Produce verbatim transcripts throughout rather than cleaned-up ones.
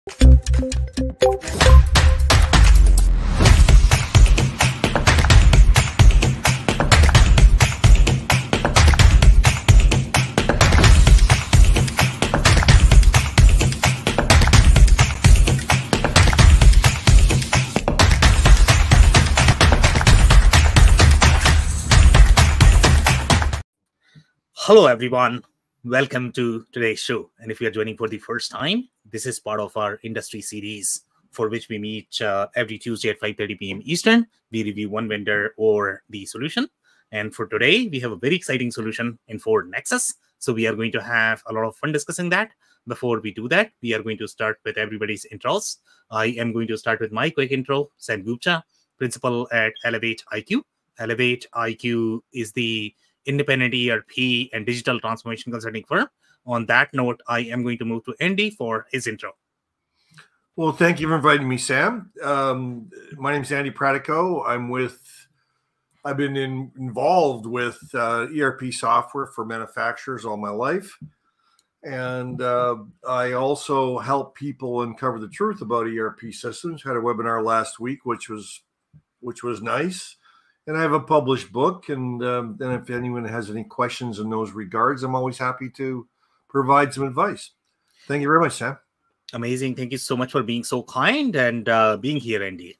Hello, everyone. Welcome to today's show. And if you are joining for the first time, this is part of our industry series for which we meet uh, every Tuesday at five thirty p m Eastern. We review one vendor or the solution. And for today, we have a very exciting solution in Infor Nexus. So we are going to have a lot of fun discussing that. Before we do that, we are going to start with everybody's intros. I am going to start with my quick intro, Sam Gupta, principal at Elevate I Q. Elevate I Q is the independent E R P and digital transformation consulting firm. On that note, I am going to move to Andy for his intro. Well, thank you for inviting me, Sam. Um, my name is Andy Pratico. I'm with, I've been in, involved with uh, E R P software for manufacturers all my life. And uh, I also help people uncover the truth about E R P systems. Had a webinar last week, which was, which was nice. And I have a published book, and um, then if anyone has any questions in those regards, I'm always happy to provide some advice. Thank you very much, Sam. Amazing. Thank you so much for being so kind and uh, being here, Andy.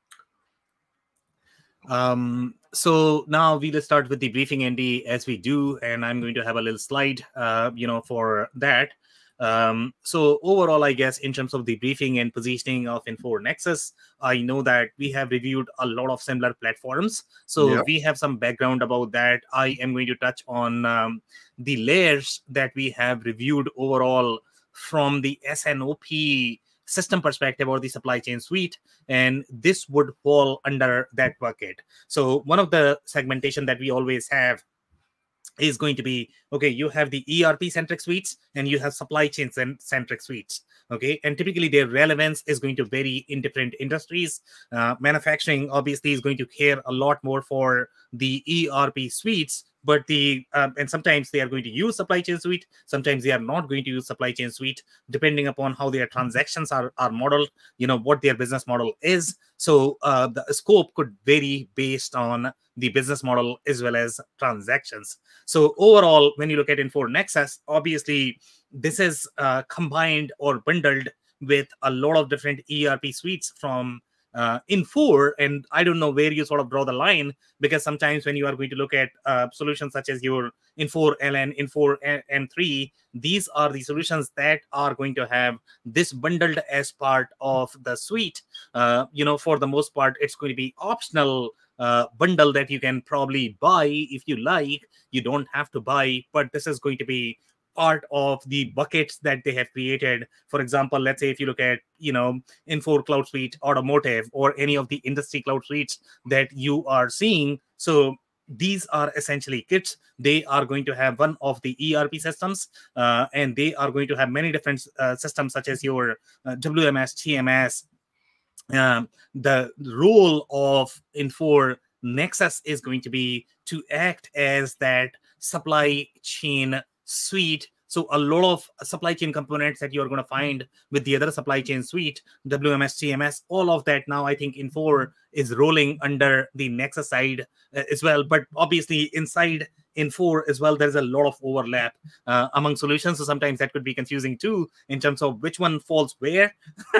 Um, so now we'll start with the briefing, Andy, as we do, and I'm going to have a little slide, uh, you know, for that. Um, so overall, I guess, in terms of the briefing and positioning of Infor Nexus, I know that we have reviewed a lot of similar platforms. So yeah. we have some background about that. I am going to touch on um, the layers that we have reviewed overall from the S N O P system perspective or the supply chain suite, and this would fall under that bucket. So one of the segmentation that we always have is going to be, okay, you have the E R P-centric suites and you have supply chain-centric suites, okay? And typically their relevance is going to vary in different industries. Uh, manufacturing, obviously, is going to care a lot more for the E R P suites, but the, um, and sometimes they are going to use supply chain suite, sometimes they are not going to use supply chain suite, depending upon how their transactions are, are modeled, you know, what their business model is. So uh, the scope could vary based on the business model as well as transactions. So overall, when you look at Infor Nexus, obviously, this is uh, combined or bundled with a lot of different E R P suites from uh, Infor. And I don't know where you sort of draw the line, because sometimes when you are going to look at uh, solutions such as your Infor L N, Infor M three, these are the solutions that are going to have this bundled as part of the suite. Uh, you know, for the most part, it's going to be optional Uh, bundle that you can probably buy if you like. You don't have to buy, but this is going to be part of the buckets that they have created. For example, let's say if you look at, you know, Infor Cloud Suite, Automotive, or any of the industry cloud suites that you are seeing. So these are essentially kits. They are going to have one of the E R P systems, uh, and they are going to have many different uh, systems such as your uh, W M S, T M S. Um, the role of Infor Nexus is going to be to act as that supply chain suite. So a lot of supply chain components that you're going to find with the other supply chain suite, W M S, T M S, all of that now I think Infor is rolling under the Nexus side uh, as well. But obviously inside Infor as well, there's a lot of overlap uh, among solutions. So sometimes that could be confusing too in terms of which one falls where.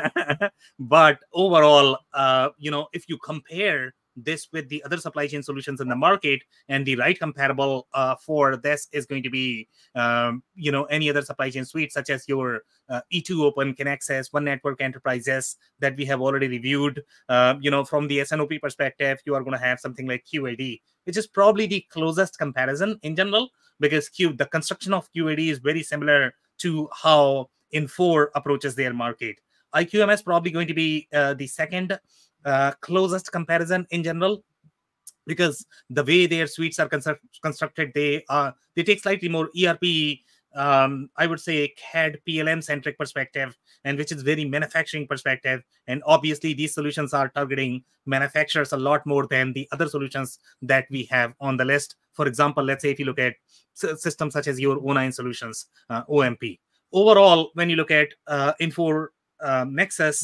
But overall, uh, you know, if you compare this with the other supply chain solutions in the market, and the right comparable uh, for this is going to be, um, you know, any other supply chain suite such as your uh, E two Open, Connexus, One Network Enterprises that we have already reviewed. Uh, you know, from the S N O P perspective, you are going to have something like Q A D, which is probably the closest comparison in general, because Q, the construction of Q A D is very similar to how Infor approaches their market. I Q M S probably going to be uh, the second uh, closest comparison in general, because the way their suites are construct constructed, they uh, they take slightly more E R P, um, I would say C A D P L M centric perspective, and which is very manufacturing perspective. And obviously these solutions are targeting manufacturers a lot more than the other solutions that we have on the list. For example, let's say if you look at systems such as your O nine solutions, uh, O M P. Overall, when you look at uh, Infor uh, Nexus,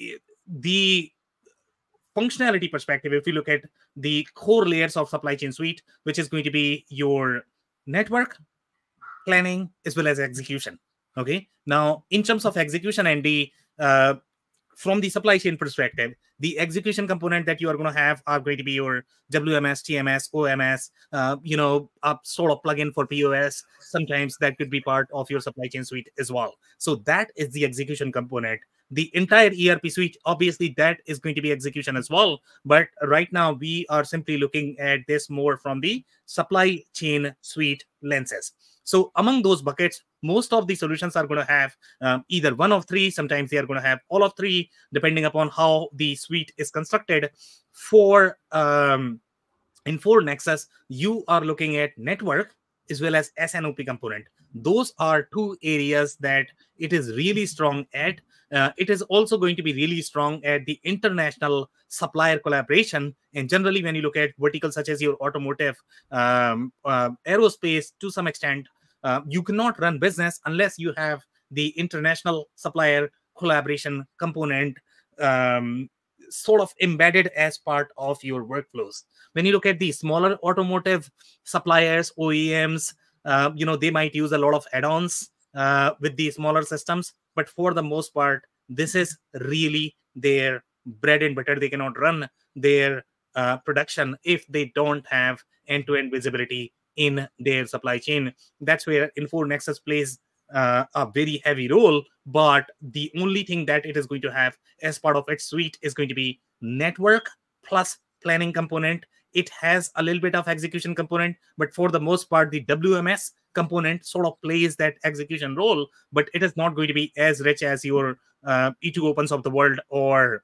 the functionality perspective, if you look at the core layers of supply chain suite, which is going to be your network, planning, as well as execution. Okay. Now, in terms of execution, Andy, uh, from the supply chain perspective, the execution component that you are going to have are going to be your W M S, T M S, O M S, uh, you know, a sort of plugin for P O S. Sometimes that could be part of your supply chain suite as well. So that is the execution component. The entire E R P suite, obviously, that is going to be execution as well. But right now, we are simply looking at this more from the supply chain suite lenses. So among those buckets, most of the solutions are going to have um, either one of three. Sometimes they are going to have all of three, depending upon how the suite is constructed. For um, Infor Nexus, you are looking at network as well as S N O P component. Those are two areas that it is really strong at. Uh, it is also going to be really strong at the international supplier collaboration. And generally, when you look at verticals such as your automotive, um, uh, aerospace, to some extent, uh, you cannot run business unless you have the international supplier collaboration component um, sort of embedded as part of your workflows. When you look at the smaller automotive suppliers, O E Ms, uh, you know, they might use a lot of add-ons uh, with the smaller systems. But for the most part, this is really their bread and butter. They cannot run their uh, production if they don't have end-to-end visibility in their supply chain. That's where Infor Nexus plays uh, a very heavy role. But the only thing that it is going to have as part of its suite is going to be network plus planning component. It has a little bit of execution component, but for the most part, the W M S component sort of plays that execution role, but it is not going to be as rich as your uh, E two Opens of the world, or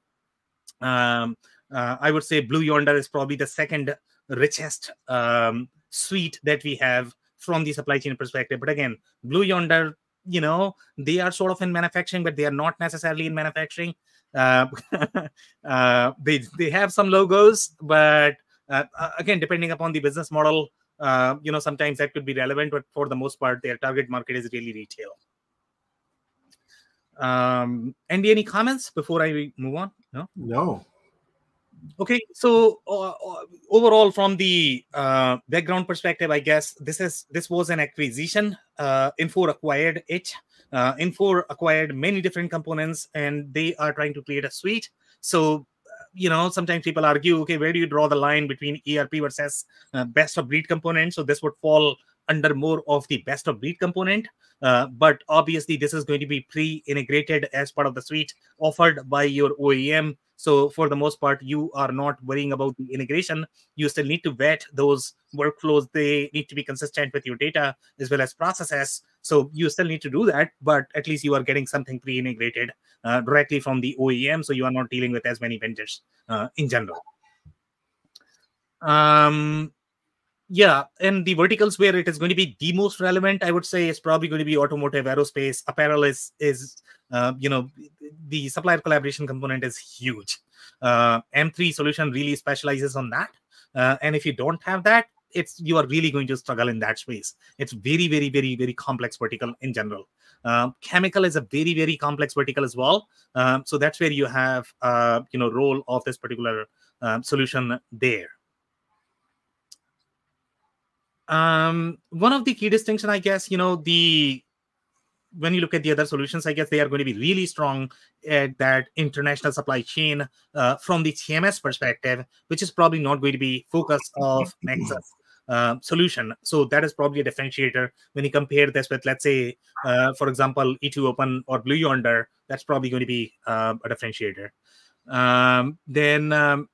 um, uh, I would say Blue Yonder is probably the second richest um, suite that we have from the supply chain perspective. But again, Blue Yonder, you know, they are sort of in manufacturing, but they are not necessarily in manufacturing. Uh, uh, they, they have some logos, but uh, again, depending upon the business model, uh, you know, sometimes that could be relevant, but for the most part, their target market is really retail. Um, Andy, any comments before I move on? No? No. Okay, so uh, overall, from the uh, background perspective, I guess this is this was an acquisition. Uh, Infor acquired it. Uh, Infor acquired many different components, and they are trying to create a suite. So, you know, sometimes people argue, okay, where do you draw the line between E R P versus uh, best of breed component? So this would fall under more of the best of breed component. Uh, but obviously, this is going to be pre-integrated as part of the suite offered by your O E M. So for the most part, you are not worrying about the integration. You still need to vet those workflows. They need to be consistent with your data as well as processes. So you still need to do that, but at least you are getting something pre-integrated uh, directly from the O E M. So you are not dealing with as many vendors uh, in general. Um, Yeah, and the verticals where it is going to be the most relevant, I would say, is probably going to be automotive, aerospace, apparel is, is uh, you know, the supplier collaboration component is huge. Uh, M three solution really specializes on that. Uh, and if you don't have that, it's you are really going to struggle in that space. It's very, very, very, very complex vertical in general. Uh, chemical is a very, very complex vertical as well. Um, so that's where you have, uh, you know, role of this particular uh, solution there. Um, one of the key distinction, I guess, you know, the when you look at the other solutions, I guess they are going to be really strong at that international supply chain uh, from the T M S perspective, which is probably not going to be focus of Nexus uh, solution. So that is probably a differentiator when you compare this with, let's say, uh, for example, E two Open or Blue Yonder. That's probably going to be uh, a differentiator. Um, then um,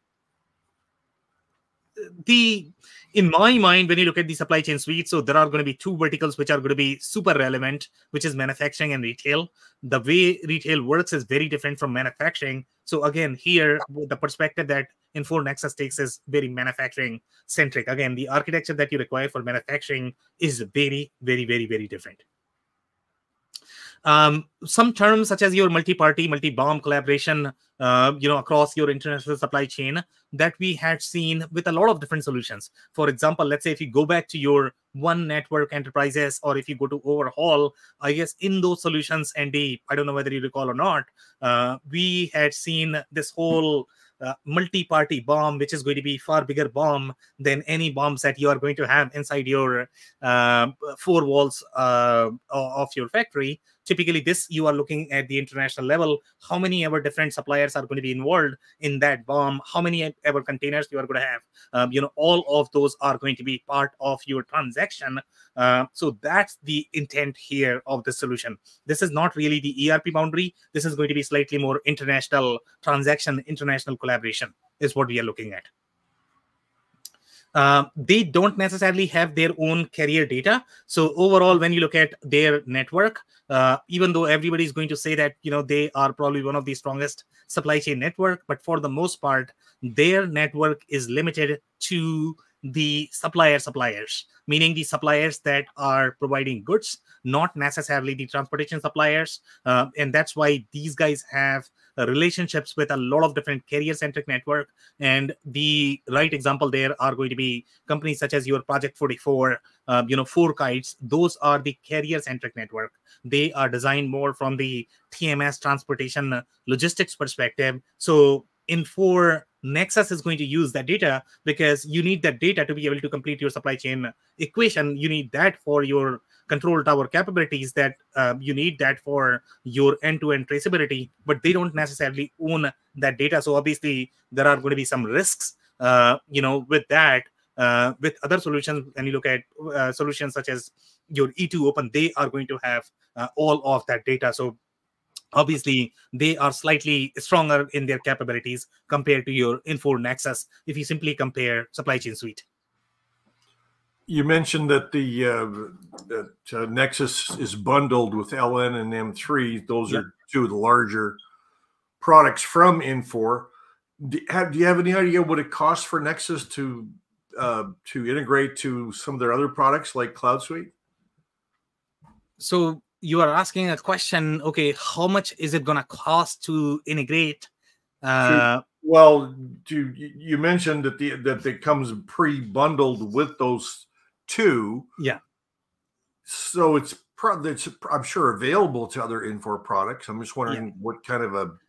the in my mind, when you look at the supply chain suite, so there are going to be two verticals which are going to be super relevant, which is manufacturing and retail. The way retail works is very different from manufacturing. So again, here, the perspective that Infor Nexus takes is very manufacturing centric. Again, the architecture that you require for manufacturing is very, very, very, very different. Um, some terms such as your multi-party, multi-bomb collaboration, uh, you know, across your international supply chain that we had seen with a lot of different solutions. For example, let's say if you go back to your one network enterprises, or if you go to overhaul, I guess in those solutions, Andy, I don't know whether you recall or not, uh, we had seen this whole Uh, multi-party bomb, which is going to be far bigger bomb than any bombs that you are going to have inside your uh, four walls uh, of your factory. Typically, this you are looking at the international level. How many ever different suppliers are going to be involved in that bomb? How many ever containers you are going to have? Um, you know, all of those are going to be part of your transaction. Uh, so that's the intent here of the solution. This is not really the E R P boundary. This is going to be slightly more international transaction, international collaboration is what we are looking at. Uh, they don't necessarily have their own carrier data. So overall, when you look at their network, uh, even though everybody is going to say that, you know, they are probably one of the strongest supply chain network, but for the most part, their network is limited to the supplier suppliers, meaning the suppliers that are providing goods, not necessarily the transportation suppliers. Uh, and that's why these guys have uh, relationships with a lot of different carrier-centric network. And the right example there are going to be companies such as your Project forty-four, uh, you know, Four Kites. Those are the carrier-centric network. They are designed more from the T M S transportation uh, logistics perspective. So Infor Nexus is going to use that data because you need that data to be able to complete your supply chain equation. You need that for your control tower capabilities, that uh, you need that for your end-to-end traceability, but they don't necessarily own that data. So obviously there are going to be some risks, uh, you know, with that. Uh, with other solutions, when you look at uh, solutions such as your E two Open, they are going to have uh, all of that data. So obviously, they are slightly stronger in their capabilities compared to your Infor Nexus if you simply compare supply chain suite. You mentioned that the uh, that uh, Nexus is bundled with L N and M three. Those yep. are two of the larger products from Infor. Do, have, do you have any idea what it costs for Nexus to uh, to integrate to some of their other products like Cloud Suite? So you are asking a question, okay, how much is it going to cost to integrate? Uh, well, do, you mentioned that the that it comes pre-bundled with those two. Yeah. So it's, it's I'm sure available to other Infor products. I'm just wondering yeah. what kind of a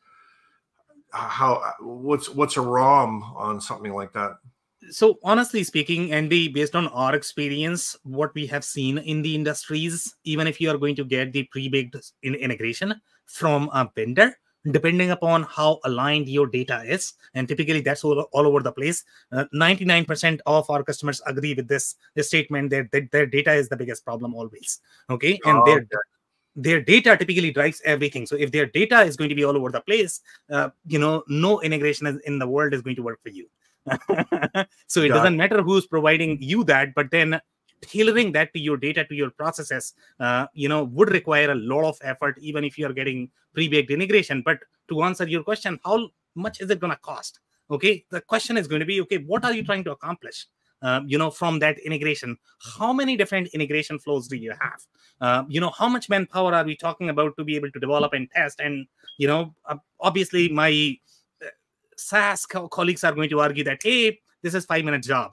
how what's what's a ROM on something like that. So honestly speaking, Andy, based on our experience, what we have seen in the industries, even if you are going to get the pre-baked in integration from a vendor, depending upon how aligned your data is, and typically that's all, all over the place, ninety-nine percent uh, of our customers agree with this, this statement that, that their data is the biggest problem always. Okay. And oh, their, okay. their data typically drives everything. So if their data is going to be all over the place, uh, you know, no integration in the world is going to work for you. So it Got doesn't it. matter who's providing you that, but then tailoring that to your data, to your processes, uh, you know, would require a lot of effort, even if you are getting pre-baked integration. But to answer your question, how much is it going to cost? Okay, the question is going to be, okay, what are you trying to accomplish? Uh, you know, from that integration, how many different integration flows do you have? Uh, you know, how much manpower are we talking about to be able to develop and test? And, you know, uh, obviously my SaaS co colleagues are going to argue that, hey, this is five minute job.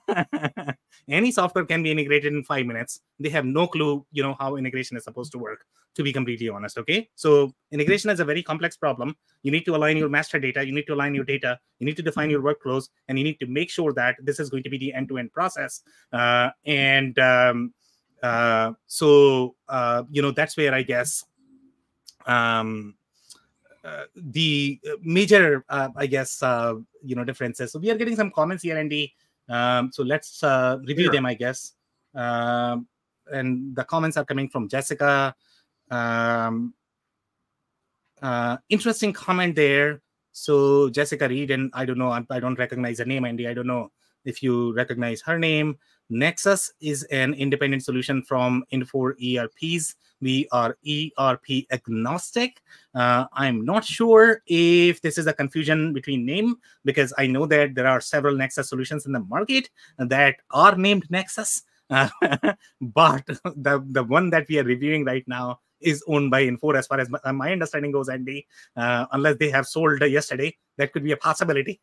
Any software can be integrated in five minutes. They have no clue, you know, how integration is supposed to work, to be completely honest. Okay. So integration is a very complex problem. You need to align your master data. You need to align your data. You need to define your workflows, and you need to make sure that this is going to be the end-to-end process. Uh, and um, uh, so, uh, you know, that's where I guess, um, Uh, the major, uh, I guess, uh, you know, differences. So we are getting some comments here, Andy. Um, so let's uh, review sure. them, I guess. Um, and the comments are coming from Jessica. Um, uh, interesting comment there. So Jessica Reed, and I don't know, I, I don't recognize her name, Andy. I don't know if you recognize her name. Nexus is an independent solution from Infor E R Ps. We are E R P agnostic. Uh, I'm not sure if this is a confusion between name, because I know that there are several Nexus solutions in the market that are named Nexus. Uh, but the, the one that we are reviewing right now is owned by Infor, as far as my, my understanding goes, Andy. Uh, unless they have sold yesterday, that could be a possibility.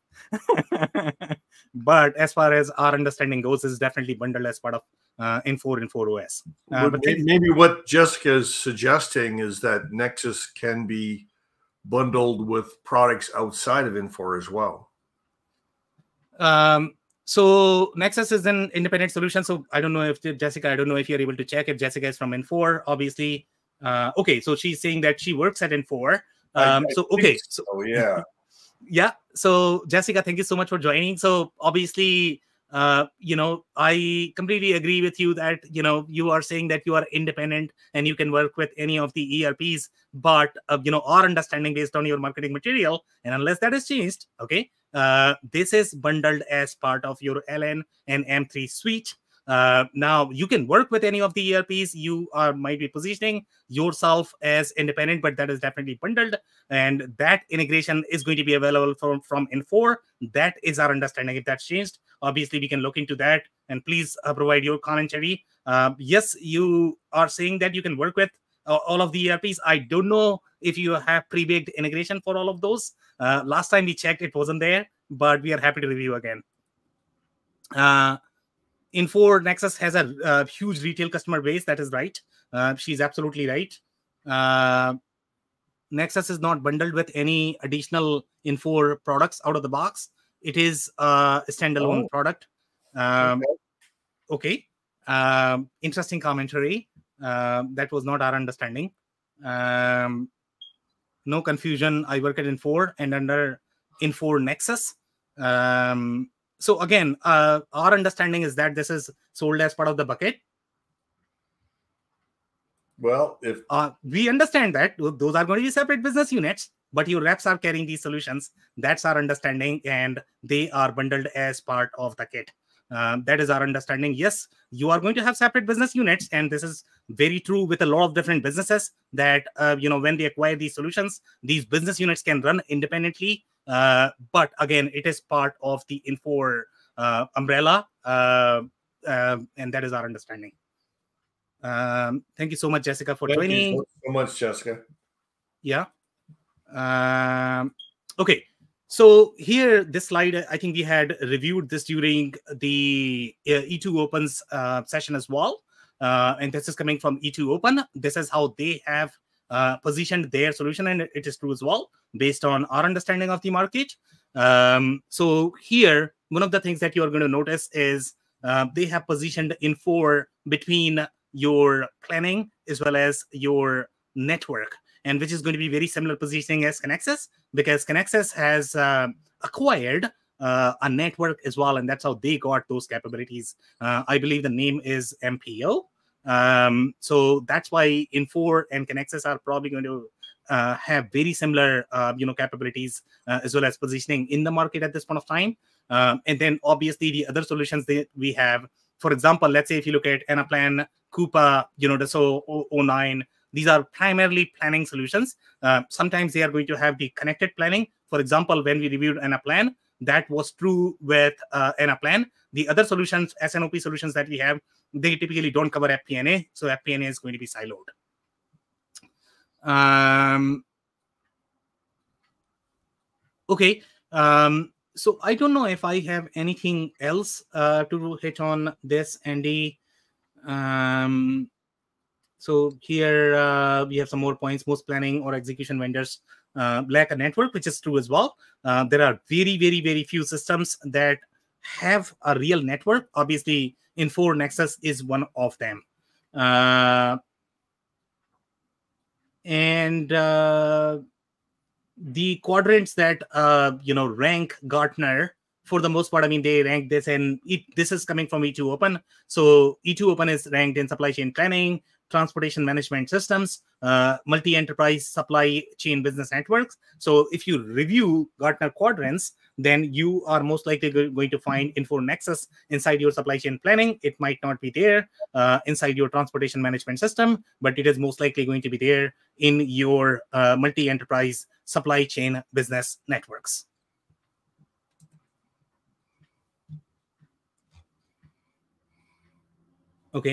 But as far as our understanding goes, it's definitely bundled as part of uh, Infor Infor O S. Uh, but maybe, maybe what Jessica is suggesting is that Nexus can be bundled with products outside of Infor as well. Um, so Nexus is an independent solution. So I don't know if Jessica, I don't know if you're able to check if Jessica is from Infor, obviously. Uh, okay, so she's saying that she works at Infor. Um, I, I so okay, so, so yeah, yeah. So Jessica, thank you so much for joining. So obviously, uh, you know, I completely agree with you that you know you are saying that you are independent and you can work with any of the E R Ps. But uh, you know, our understanding based on your marketing material, and unless that is changed, okay, uh, this is bundled as part of your L N and M three suite. Uh, now you can work with any of the E R Ps. You are might be positioning yourself as independent, but that is definitely bundled, and that integration is going to be available from from Infor. That is our understanding. If that's changed, obviously we can look into that. And please uh, provide your commentary. Uh, yes, you are saying that you can work with uh, all of the E R Ps. I don't know if you have pre-baked integration for all of those. Uh, last time we checked, it wasn't there, but we are happy to review again. Uh, Infor Nexus has a, a huge retail customer base. That is right. Uh, she's absolutely right. Uh, Nexus is not bundled with any additional Infor products out of the box. It is a standalone oh. product. Um, okay. okay. Um, interesting commentary. Uh, that was not our understanding. Um, no confusion. I work at Infor and under Infor Nexus. Um, So again, uh, our understanding is that this is sold as part of the bucket. Well, if uh, we understand that those are going to be separate business units, but your reps are carrying these solutions. That's our understanding, and they are bundled as part of the kit. Um, that is our understanding. Yes, you are going to have separate business units, and this is very true with a lot of different businesses. That uh, you know, when they acquire these solutions, these business units can run independently. Uh, but again, it is part of the Infor uh, umbrella, uh, uh, and that is our understanding. Um, thank you so much, Jessica, for thank joining. You so much, Jessica. Yeah. Um, okay. So here, this slide, I think we had reviewed this during the uh, E two Opens uh, session as well. Uh, and this is coming from E two Open. This is how they have uh, positioned their solution, and it is true as well, based on our understanding of the market. Um, so here, one of the things that you're going to notice is uh, they have positioned Infor between your planning as well as your network, and which is going to be very similar positioning as Connexus, because Connexus has uh, acquired uh, a network as well, and that's how they got those capabilities. Uh, I believe the name is M P O. Um, so that's why Infor and Connexus are probably going to uh, have very similar, uh, you know, capabilities uh, as well as positioning in the market at this point of time. Um, and then obviously the other solutions that we have, for example, let's say if you look at Anaplan, Coupa, you know, the so O nine, these are primarily planning solutions. Uh, sometimes they are going to have the connected planning. For example, when we reviewed Anaplan, that was true with uh, Anaplan. The other solutions, S N O P solutions that we have, they typically don't cover F P N A, so F P N A is going to be siloed. Um, okay. Um, so I don't know if I have anything else uh, to hit on this, Andy. Um, so here uh, we have some more points. Most planning or execution vendors uh, lack a network, which is true as well. Uh, there are very, very, very few systems that have a real network. Obviously, Infor Nexus is one of them. Uh, and uh, the quadrants that uh, you know rank Gartner, for the most part, I mean, they rank this, and it, this is coming from E two Open. So E two Open is ranked in supply chain planning, transportation management systems, uh, multi-enterprise supply chain business networks. So if you review Gartner quadrants, then you are most likely going to find Infor Nexus inside your supply chain planning. It might not be there uh, inside your transportation management system, but it is most likely going to be there in your uh, multi-enterprise supply chain business networks. Okay.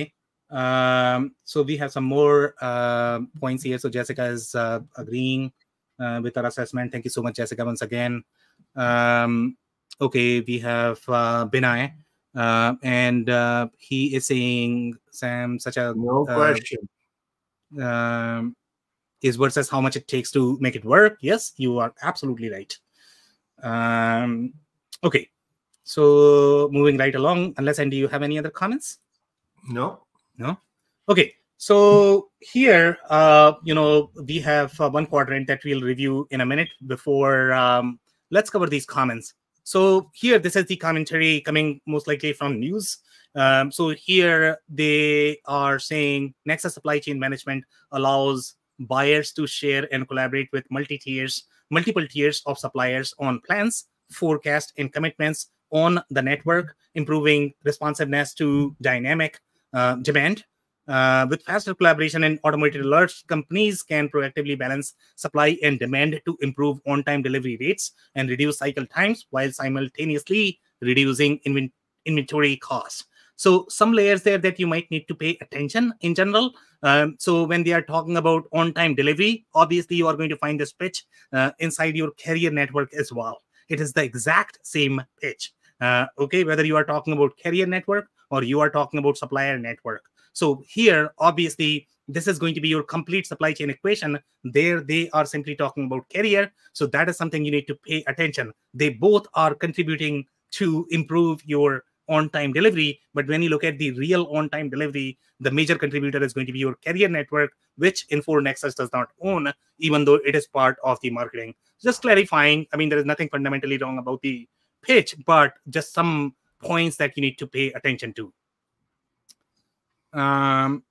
Um, so we have some more uh, points here. So Jessica is uh, agreeing uh, with our assessment. Thank you so much, Jessica, once again. Um, okay, we have uh, Binay, uh, and uh, he is saying, Sam, such a no uh, question. Um, is versus how much it takes to make it work. Yes, you are absolutely right. Um, okay, so moving right along, unless Andy, you have any other comments? No. No? Okay, so here, uh, you know, we have uh, one quadrant that we'll review in a minute. Before, um, let's cover these comments. So here, this is the commentary coming most likely from news. Um, so here they are saying Nexus supply chain management allows buyers to share and collaborate with multi-tiers, multiple tiers of suppliers on plans, forecast, and commitments on the network, improving responsiveness to dynamic uh, demand. Uh, with faster collaboration and automated alerts, companies can proactively balance supply and demand to improve on-time delivery rates and reduce cycle times while simultaneously reducing inven inventory costs. So some layers there that you might need to pay attention in general. Um, so when they are talking about on-time delivery, obviously you are going to find this pitch uh, inside your carrier network as well. It is the exact same pitch. Uh, okay, whether you are talking about carrier network or you are talking about supplier network. So here, obviously, this is going to be your complete supply chain equation. There, they are simply talking about carrier. So that is something you need to pay attention. They both are contributing to improve your on-time delivery. But when you look at the real on-time delivery, the major contributor is going to be your carrier network, which Infor Nexus does not own, even though it is part of the marketing. Just clarifying, I mean, there is nothing fundamentally wrong about the pitch, but just some points that you need to pay attention to. Um,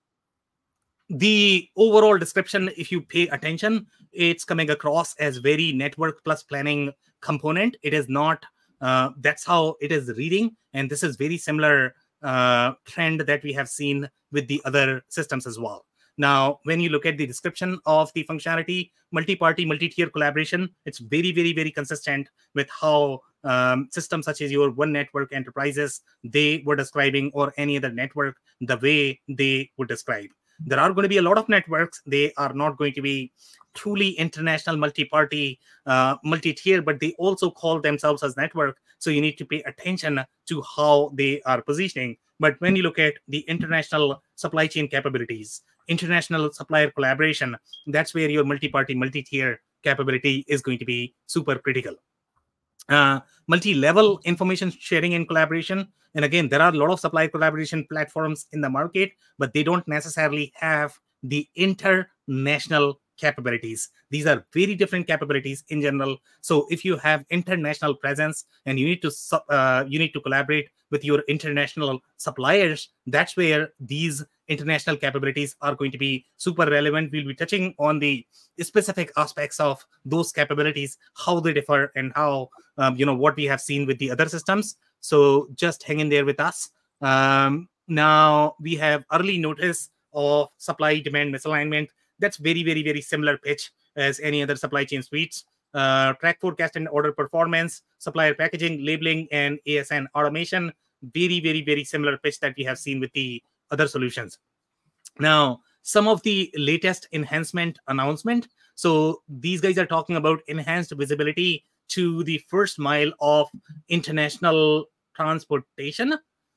the overall description, if you pay attention, it's coming across as very network plus planning component. It is not, uh, that's how it is reading. And this is very similar uh, trend that we have seen with the other systems as well. Now, when you look at the description of the functionality, multi-party, multi-tier collaboration, it's very, very, very consistent with how um, systems such as your One Network enterprises, they were describing, or any other network, the way they would describe. There are going to be a lot of networks. They are not going to be truly international multi-party, uh, multi-tier, but they also call themselves as network. So you need to pay attention to how they are positioning. But when you look at the international supply chain capabilities, international supplier collaboration, that's where your multi-party, multi-tier capability is going to be super critical. Uh, multi-level information sharing and collaboration. And again, there are a lot of supplier collaboration platforms in the market, but they don't necessarily have the international capabilities. These are very different capabilities in general. So if you have international presence and you need to uh, you need to collaborate with your international suppliers, that's where these international capabilities are going to be super relevant. We'll be touching on the specific aspects of those capabilities, how they differ, and how um, you know what we have seen with the other systems. So just hang in there with us. Um, now we have early notice of supply demand misalignment. That's very, very, very similar pitch as any other supply chain suites. Uh, track forecast and order performance, supplier packaging, labeling, and A S N automation. Very, very, very similar pitch that we have seen with the other solutions. Now, some of the latest enhancement announcement. So these guys are talking about enhanced visibility to the first mile of international transportation.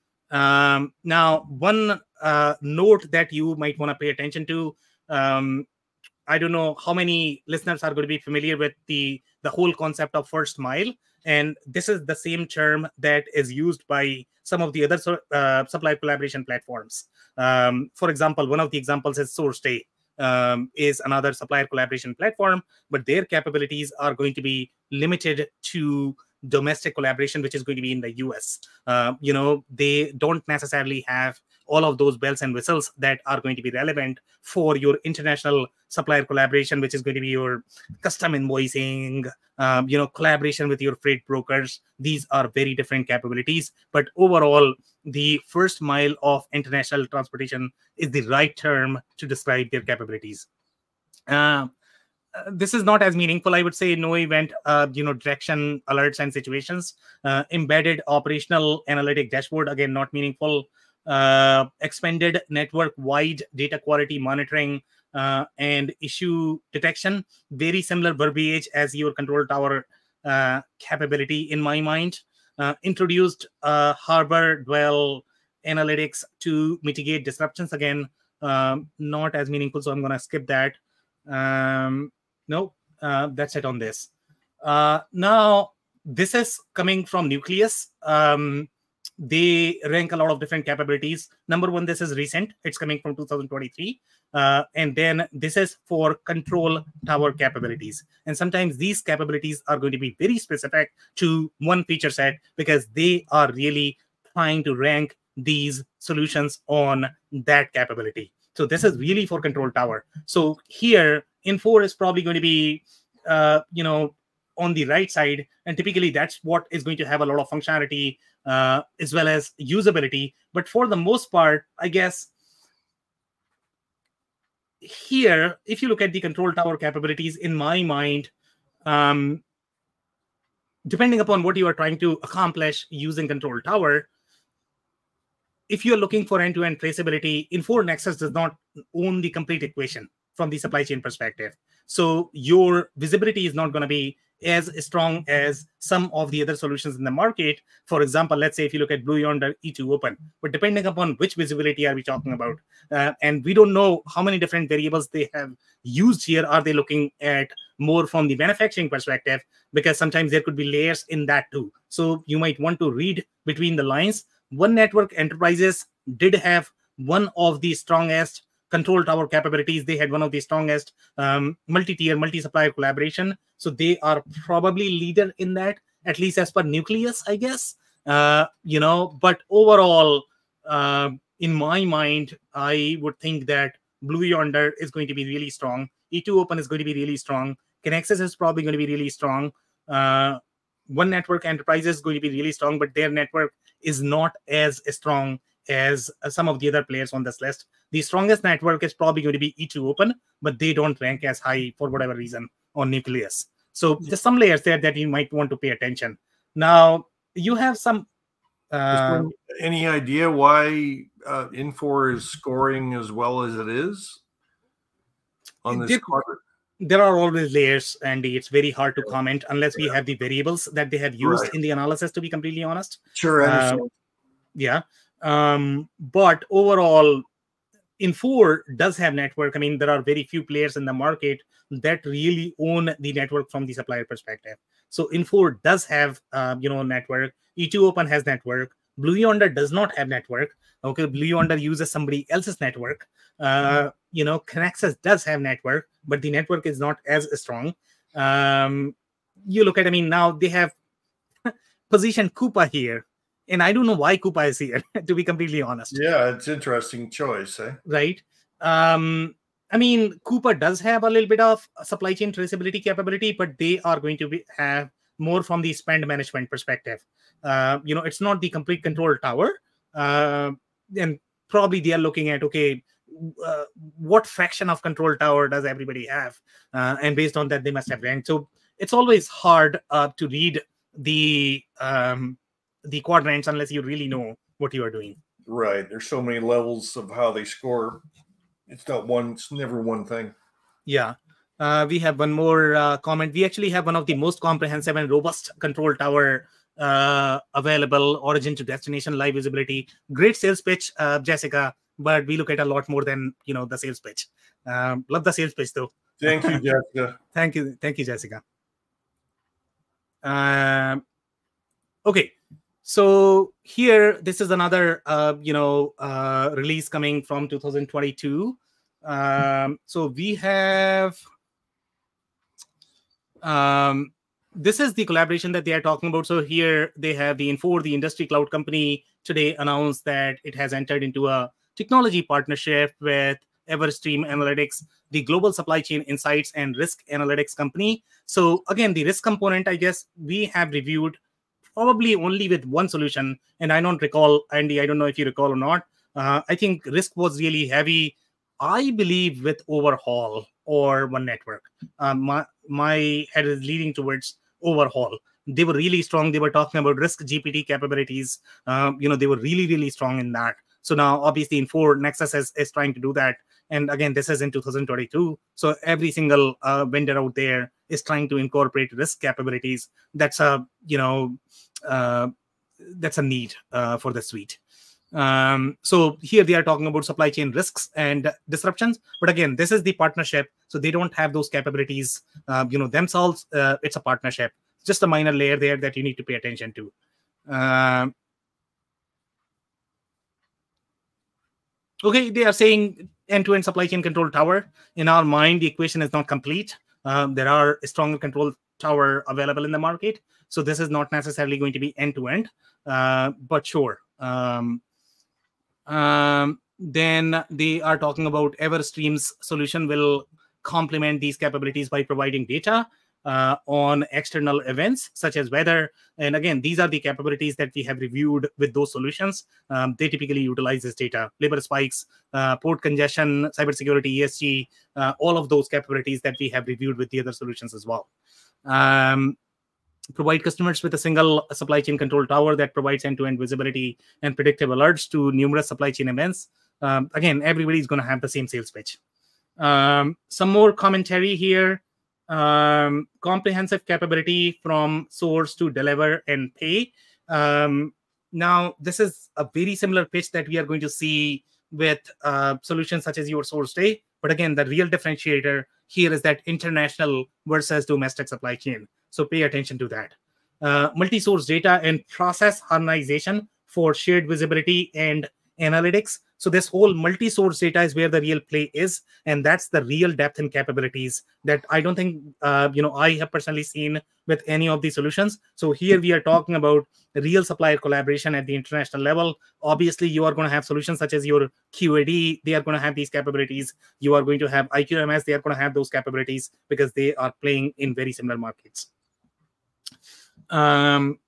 Um, now, one uh, note that you might want to pay attention to, um, I don't know how many listeners are going to be familiar with the, the whole concept of first mile. And this is the same term that is used by some of the other uh, supplier collaboration platforms. Um, for example, one of the examples is SourceDay, um, is another supplier collaboration platform, but their capabilities are going to be limited to domestic collaboration, which is going to be in the U S. Uh, you know, they don't necessarily have all of those bells and whistles that are going to be relevant for your international supplier collaboration, which is going to be your custom invoicing, um, you know, collaboration with your freight brokers. These are very different capabilities. But overall, the first mile of international transportation is the right term to describe their capabilities. Uh, Uh, this is not as meaningful, I would say. No event, uh, you know, direction, alerts, and situations. Uh, embedded operational analytic dashboard, again, not meaningful. uh, expanded network-wide data quality monitoring uh, and issue detection. Very similar verbiage as your control tower uh, capability in my mind. Uh, introduced uh, harbor dwell analytics to mitigate disruptions. Again, um, not as meaningful, so I'm going to skip that. Um, no, uh, that's it on this. Uh, now, this is coming from Nucleus. Um, they rank a lot of different capabilities. Number one, this is recent. It's coming from two thousand twenty-three. Uh, and then this is for control tower capabilities. And sometimes these capabilities are going to be very specific to one feature set because they are really trying to rank these solutions on that capability. So this is really for control tower. So here, Infor is probably going to be, uh, you know, on the right side. And typically that's what is going to have a lot of functionality uh, as well as usability. But for the most part, I guess, here, if you look at the control tower capabilities, in my mind, um, depending upon what you are trying to accomplish using control tower, if you're looking for end-to-end traceability, Infor Nexus does not own the complete equation from the supply chain perspective. So your visibility is not going to be as strong as some of the other solutions in the market. For example, let's say if you look at Blue Yonder E two Open, but depending upon which visibility are we talking about, uh, and we don't know how many different variables they have used here. Are they looking at more from the manufacturing perspective? Because sometimes there could be layers in that too. So you might want to read between the lines. One Network Enterprises did have one of the strongest control tower capabilities. They had one of the strongest um, multi-tier, multi-supplier collaboration. So they are probably leader in that, at least as per Nucleus, I guess. Uh, you know, but overall, uh, in my mind, I would think that Blue Yonder is going to be really strong. E two Open is going to be really strong. Connexus is probably going to be really strong. Uh, One Network Enterprise is going to be really strong, but their network is not as strong as uh, some of the other players on this list. The strongest network is probably going to be E two Open, but they don't rank as high for whatever reason on Nucleus. So there's some layers there that you might want to pay attention. Now, you have some... Uh, any idea why uh, Infor is scoring as well as it is on this quadrant? There are always layers, Andy. It's very hard to comment unless we have the variables that they have used right. in the analysis, to be completely honest. Sure, I understand. Uh, yeah. Um, but overall, Infor does have network. I mean, there are very few players in the market that really own the network from the supplier perspective. So Infor does have, uh, you know, network. E two Open has network. Blue Yonder does not have network. Okay, Blue Yonder uses somebody else's network. Uh, you know, Connexus does have network, but the network is not as strong. Um, you look at, I mean, now they have positioned Coupa here. And I don't know why Coupa is here, to be completely honest. Yeah, it's interesting choice, eh? Right. Um, I mean, Coupa does have a little bit of supply chain traceability capability, but they are going to be have more from the spend management perspective. Uh, you know, it's not the complete control tower. Uh, and probably they are looking at, okay, uh, what fraction of control tower does everybody have? Uh, and based on that, they must have ranked. So it's always hard uh, to read the... Um, the quadrants unless you really know what you are doing. Right. There's so many levels of how they score. It's not one, it's never one thing. Yeah. Uh, we have one more uh, comment. We actually have one of the most comprehensive and robust control tower uh, available, origin to destination, live visibility. Great sales pitch, uh, Jessica, but we look at a lot more than, you know, the sales pitch. Um, love the sales pitch though. Thank you, Jessica. Thank you. Thank you, Jessica. Um, okay. So here, this is another, uh, you know, uh, release coming from two thousand twenty-two. Um, so we have, um, this is the collaboration that they are talking about. So here they have the Infor, the industry cloud company, today announced that it has entered into a technology partnership with Everstream Analytics, the global supply chain insights and risk analytics company. So again, the risk component, I guess we have reviewed probably only with one solution. And I don't recall, Andy, I don't know if you recall or not. Uh, I think risk was really heavy, I believe, with Overhaul or One Network. Um, my, my head is leading towards Overhaul. They were really strong. They were talking about risk G P T capabilities. Um, you know, they were really, really strong in that. So now obviously Infor Nexus is, is trying to do that. And again, this is in two thousand twenty-two. So every single uh, vendor out there is trying to incorporate risk capabilities. That's a, you know, uh, that's a need uh, for the suite. Um, so here they are talking about supply chain risks and disruptions. But again, this is the partnership. So they don't have those capabilities, uh, you know, themselves. Uh, it's a partnership. Just a minor layer there that you need to pay attention to. Um, okay, they are saying end-to-end supply chain control tower. In our mind, the equation is not complete. Um, there are a stronger control tower available in the market. So this is not necessarily going to be end-to-end, uh, but sure. Um, um, then they are talking about Everstream's solution will complement these capabilities by providing data uh, on external events such as weather. And again, these are the capabilities that we have reviewed with those solutions. Um, they typically utilize this data, labor spikes, uh, port congestion, cybersecurity, E S G, uh, all of those capabilities that we have reviewed with the other solutions as well. Um, provide customers with a single supply chain control tower that provides end-to-end visibility and predictive alerts to numerous supply chain events. Um, again, everybody's going to have the same sales pitch. Um, some more commentary here. Um, comprehensive capability from source to deliver and pay. Um, now, this is a very similar pitch that we are going to see with uh, solutions such as your source day. But again, the real differentiator here is that international versus domestic supply chain. So pay attention to that. Uh, multi-source data and process harmonization for shared visibility and analytics. So this whole multi-source data is where the real play is, and that's the real depth and capabilities that I don't think uh, you know I have personally seen with any of these solutions. So here we are talking about real supplier collaboration at the international level. Obviously, you are going to have solutions such as your Q A D. They are going to have these capabilities. You are going to have I Q M S. They are going to have those capabilities because they are playing in very similar markets. Um,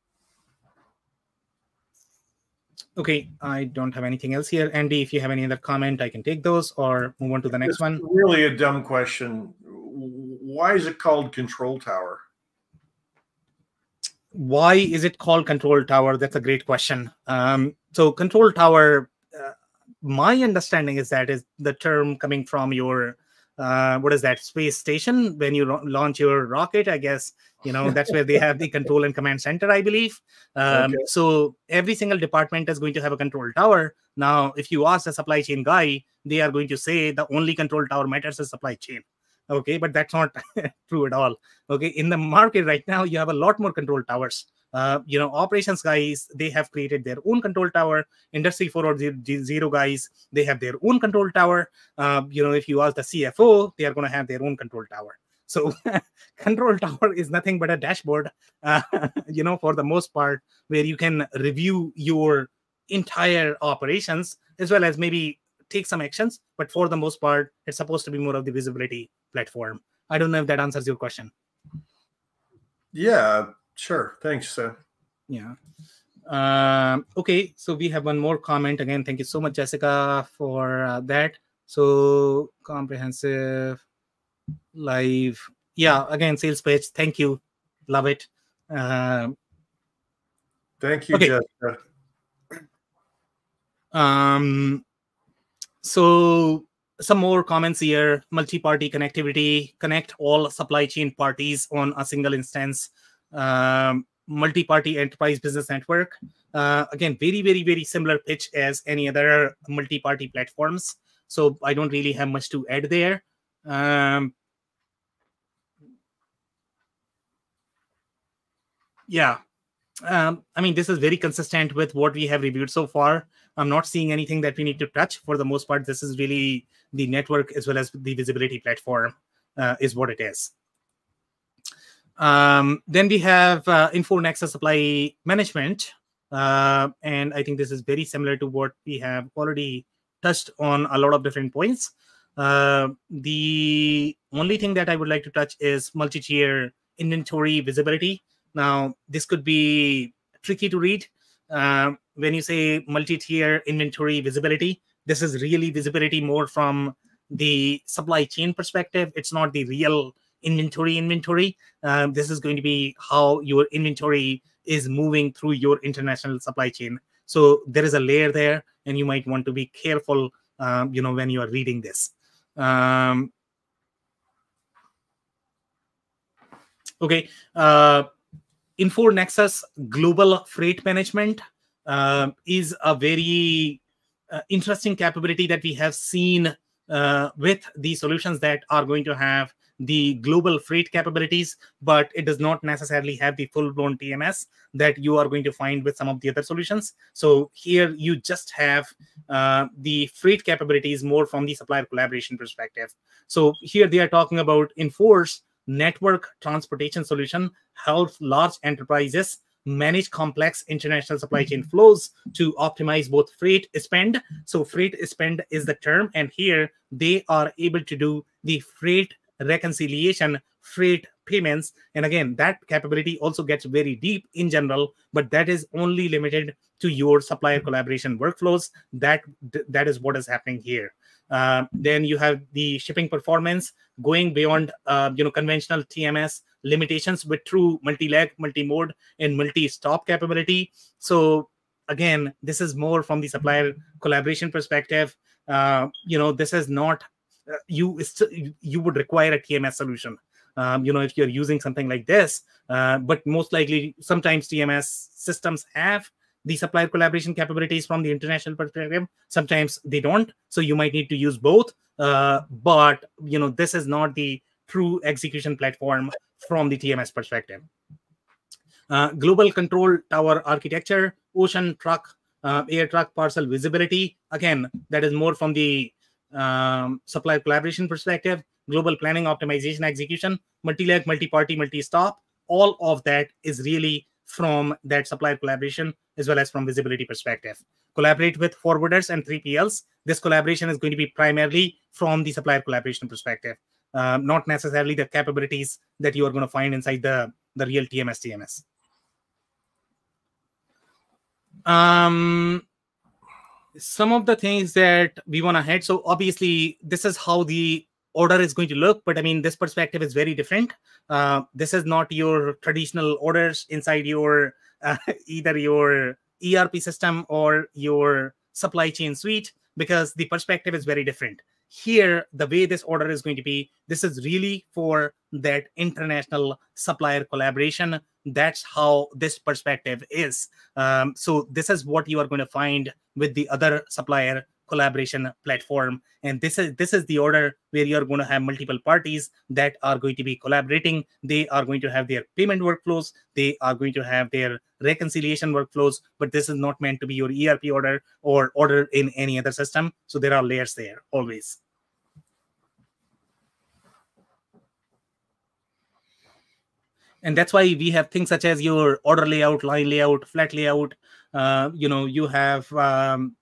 Okay, I don't have anything else here. Andy, if you have any other comment, I can take those or move on to the next it's one. Really a dumb question. Why is it called control tower? Why is it called control tower? That's a great question. Um, so control tower, uh, my understanding is that is the term coming from your, uh, what is that, space station? When you launch your rocket, I guess, you know, that's where they have the control and command center, I believe. Um, okay. So every single department is going to have a control tower. Now, if you ask a supply chain guy, they are going to say the only control tower matters is supply chain. Okay, but that's not true at all. Okay, in the market right now, you have a lot more control towers. Uh, you know, operations guys, they have created their own control tower. Industry four point oh guys, they have their own control tower. Uh, you know, if you ask the C F O, they are going to have their own control tower. So control tower is nothing but a dashboard, uh, you know, for the most part, where you can review your entire operations as well as maybe take some actions. But for the most part, it's supposed to be more of the visibility platform. I don't know if that answers your question. Yeah, sure. Thanks, Sam. Yeah. Um, okay, so we have one more comment. Again, thank you so much, Jessica, for uh, that. So comprehensive live. Yeah, again, sales pitch. Thank you. Love it. Um, thank you, okay. Jessica. Um, so some more comments here. Multi-party connectivity, connect all supply chain parties on a single instance. Um, multi-party enterprise business network. Uh, again, very, very, very similar pitch as any other multi-party platforms. So I don't really have much to add there. Um, yeah. Um, I mean, this is very consistent with what we have reviewed so far. I'm not seeing anything that we need to touch. For the most part, this is really the network as well as the visibility platform uh, is what it is. Um, then we have uh, Infor Nexus supply management. Uh, and I think this is very similar to what we have already touched on a lot of different points. Uh, the only thing that I would like to touch is multi-tier inventory visibility. Now, this could be tricky to read. Uh, when you say multi-tier inventory visibility, this is really visibility more from the supply chain perspective. It's not the real inventory inventory. Uh, this is going to be how your inventory is moving through your international supply chain. So there is a layer there. and you might want to be careful, um, you know, when you are reading this. Um, okay. Uh, Infor Nexus Global Freight Management uh, is a very uh, interesting capability that we have seen uh, with the solutions that are going to have the global freight capabilities, but it does not necessarily have the full-blown T M S that you are going to find with some of the other solutions. So here you just have uh, the freight capabilities more from the supplier collaboration perspective. So here they are talking about Infor's network transportation solution helps large enterprises manage complex international supply chain flows to optimize both freight spend. So freight spend is the term, and here they are able to do the freight reconciliation, freight payments. And again, that capability also gets very deep in general, but that is only limited to your supplier collaboration workflows. That that is what is happening here. Uh, then you have the shipping performance going beyond uh, you know conventional T M S limitations with true multi-leg, multi-mode, and multi-stop capability. So again, this is more from the supplier collaboration perspective. Uh, you know, this is not uh, you. You would require a T M S solution. Um, you know, if you're using something like this, uh, but most likely sometimes T M S systems have the supplier collaboration capabilities from the international perspective. Sometimes they don't. So you might need to use both. Uh, but, you know, this is not the true execution platform from the T M S perspective. Uh, global control tower architecture, ocean truck, uh, air truck parcel visibility. Again, that is more from the um, supplier collaboration perspective. Global planning, optimization, execution, multi-leg, multi-party, multi-stop. All of that is really from that supplier collaboration as well as from visibility perspective. Collaborate with forwarders and three P Ls. This collaboration is going to be primarily from the supplier collaboration perspective, uh, not necessarily the capabilities that you are going to find inside the, the real T M S T M S. Um, some of the things that we want to head. So obviously, this is how the order is going to look, but I mean, this perspective is very different. Uh, this is not your traditional orders inside your uh, either your E R P system or your supply chain suite, because the perspective is very different. Here, the way this order is going to be, this is really for that international supplier collaboration. That's how this perspective is. Um, so this is what you are going to find with the other supplier collaboration platform, and this is this is the order where you're going to have multiple parties that are going to be collaborating. They are going to have their payment workflows, they are going to have their reconciliation workflows, but this is not meant to be your E R P order or order in any other system. So there are layers there always. And that's why we have things such as your order layout, line layout, flat layout. Uh, you know, you have um,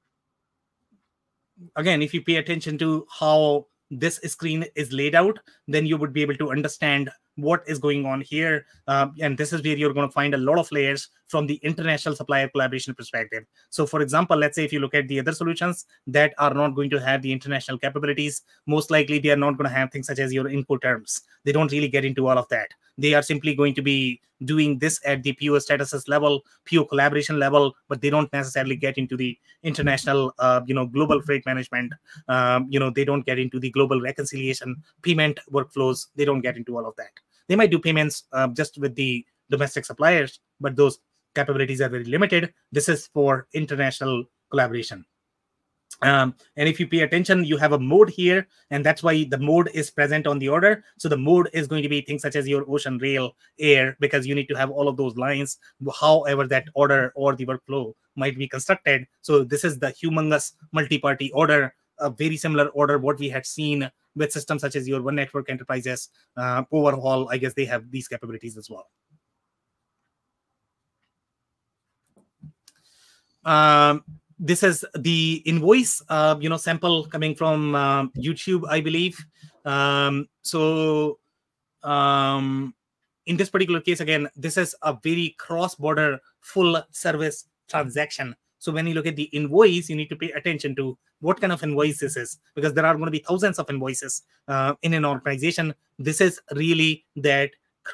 again, if you pay attention to how this screen is laid out, then you would be able to understand what is going on here. Uh, and this is where you're going to find a lot of layers from the international supplier collaboration perspective. So for example, let's say if you look at the other solutions that are not going to have the international capabilities, most likely they are not going to have things such as your input terms. They don't really get into all of that. They are simply going to be doing this at the P O statuses level, P O collaboration level, but they don't necessarily get into the international, uh, you know, global freight management. Um, you know, they don't get into the global reconciliation, payment workflows. They don't get into all of that. They might do payments uh, just with the domestic suppliers, but those capabilities are very limited. This is for international collaboration. Um, and if you pay attention, you have a mode here, and that's why the mode is present on the order. So the mode is going to be things such as your ocean, rail, air, because you need to have all of those lines, however that order or the workflow might be constructed. So this is the humongous multi-party order, a very similar order what we had seen with systems such as your One Network Enterprises. Uh, overall, I guess they have these capabilities as well. Um, this is the invoice, uh, you know, sample coming from uh, YouTube, I believe. Um, so um, in this particular case, again, this is a very cross-border full service transaction. So when you look at the invoice, you need to pay attention to what kind of invoice this is, because there are going to be thousands of invoices uh, in an organization. This is really that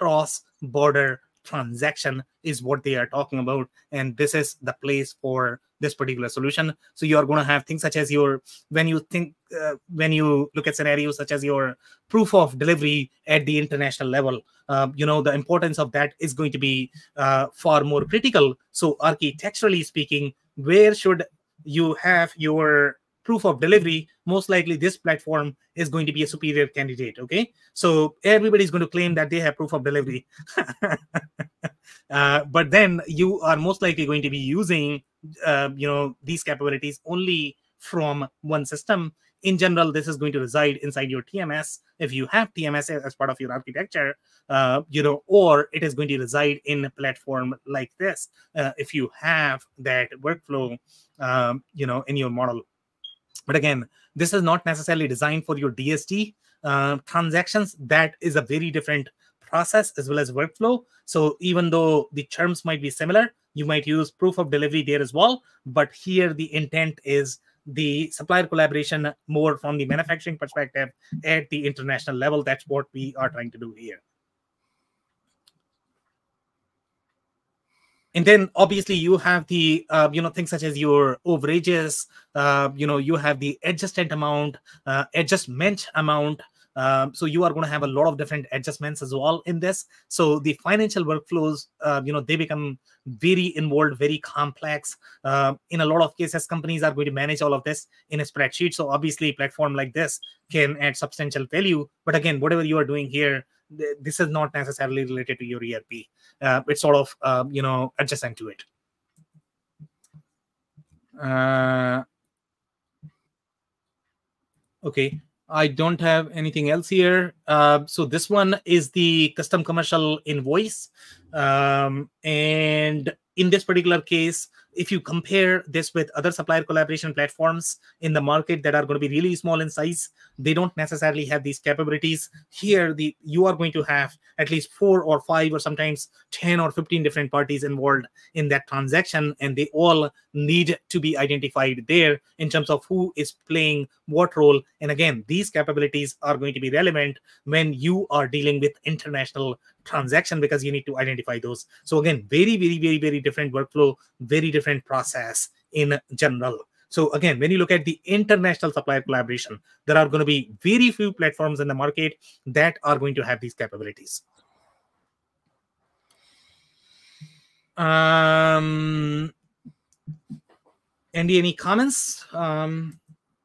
cross-border transaction is what they are talking about, and this is the place for this particular solution. So you are going to have things such as your, when you think, uh, when you look at scenarios such as your proof of delivery at the international level, uh, you know, the importance of that is going to be uh, far more critical. So architecturally speaking, where should you have your proof of delivery? Most likely this platform is going to be a superior candidate. Okay, so everybody's going to claim that they have proof of delivery. uh, but then you are most likely going to be using uh, you know, these capabilities only from one system. In general, this is going to reside inside your T M S if you have T M S as part of your architecture, uh, you know, or it is going to reside in a platform like this uh, if you have that workflow, um, you know, in your model. But again, this is not necessarily designed for your D S T uh, transactions. That is a very different process as well as workflow. So even though the terms might be similar, you might use proof of delivery there as well. But here the intent is the supplier collaboration more from the manufacturing perspective at the international level. That's what we are trying to do here. And then obviously you have the, uh, you know, things such as your overages, uh, you know, you have the adjusted amount, uh, adjustment amount. Um, so you are going to have a lot of different adjustments as well in this. So the financial workflows, uh, you know, they become very involved, very complex. Uh, in a lot of cases, companies are going to manage all of this in a spreadsheet. So obviously a platform like this can add substantial value. But again, whatever you are doing here, th this is not necessarily related to your E R P. Uh, it's sort of, uh, you know, adjacent to it. Uh, okay. I don't have anything else here. Uh, so this one is the custom commercial invoice. Um, and in this particular case, if you compare this with other supplier collaboration platforms in the market that are going to be really small in size, they don't necessarily have these capabilities. Here, the you are going to have at least four or five or sometimes ten or fifteen different parties involved in that transaction, and they all need to be identified there in terms of who is playing what role. And again, these capabilities are going to be relevant when you are dealing with international transaction, because you need to identify those. So again, very, very, very, very different workflow, very different process in general. So again, when you look at the international supplier collaboration, there are going to be very few platforms in the market that are going to have these capabilities. Um, Andy, any comments? Um,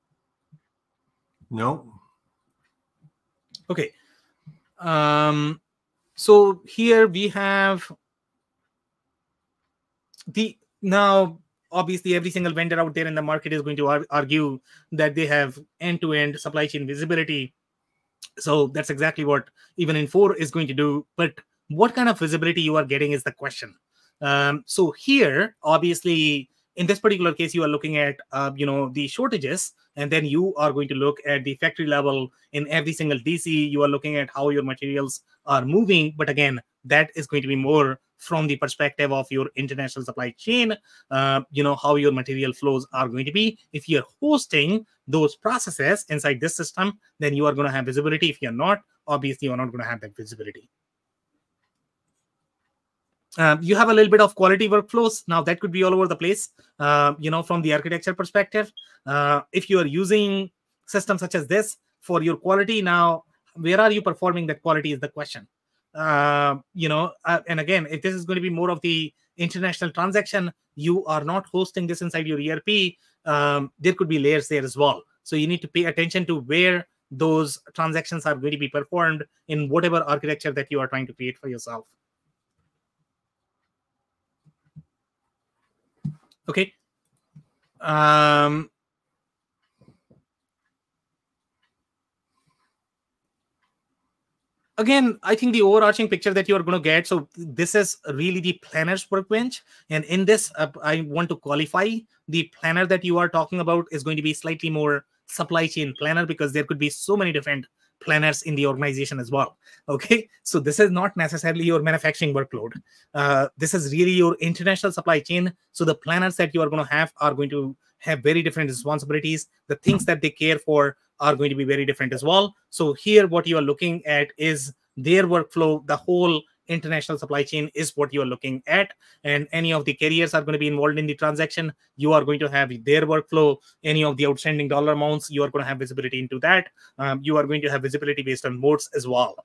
no. Okay. Um, so here we have the, now obviously every single vendor out there in the market is going to ar argue that they have end-to-end supply chain visibility. So that's exactly what even Infor is going to do. But what kind of visibility you are getting is the question. Um, so here, obviously, in this particular case, you are looking at, uh, you know, the shortages, and then you are going to look at the factory level in every single D C. You are looking at how your materials are moving. But again, that is going to be more from the perspective of your international supply chain, uh, you know, how your material flows are going to be. If you're hosting those processes inside this system, then you are going to have visibility. If you're not, obviously, you're not going to have that visibility. Um, you have a little bit of quality workflows. Now that could be all over the place, uh, you know, from the architecture perspective. Uh, if you are using systems such as this for your quality, now, where are you performing that quality is the question. Uh, you know, uh, and again, if this is going to be more of the international transaction, you are not hosting this inside your E R P. Um, there could be layers there as well. So you need to pay attention to where those transactions are going to be performed in whatever architecture that you are trying to create for yourself. Okay. Um, again, I think the overarching picture that you are going to get, so this is really the planner's workbench. And in this, uh, I want to qualify the planner that you are talking about is going to be slightly more supply chain planner, because there could be so many different planners in the organization as well. Okay, so this is not necessarily your manufacturing workload. Uh, this is really your international supply chain. So the planners that you are going to have are going to have very different responsibilities. The things that they care for are going to be very different as well. So here, what you are looking at is their workflow, the whole international supply chain is what you are looking at, and any of the carriers are going to be involved in the transaction. You are going to have their workflow. Any of the outstanding dollar amounts, you are going to have visibility into that. Um, you are going to have visibility based on modes as well.